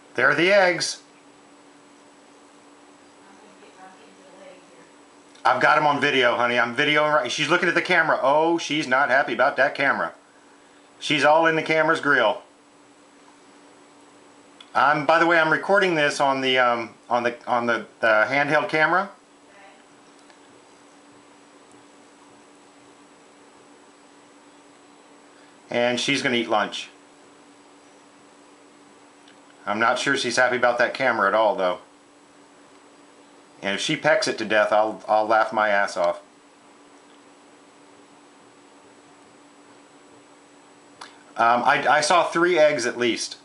There are the eggs. I've got them on video, honey. I'm videoing right. She's looking at the camera. Oh, she's not happy about that camera. She's all in the camera's grill. By the way, I'm recording this on the handheld camera. And she's going to eat lunch. I'm not sure she's happy about that camera at all, though. And if she pecks it to death, I'll laugh my ass off. I saw 3 eggs at least.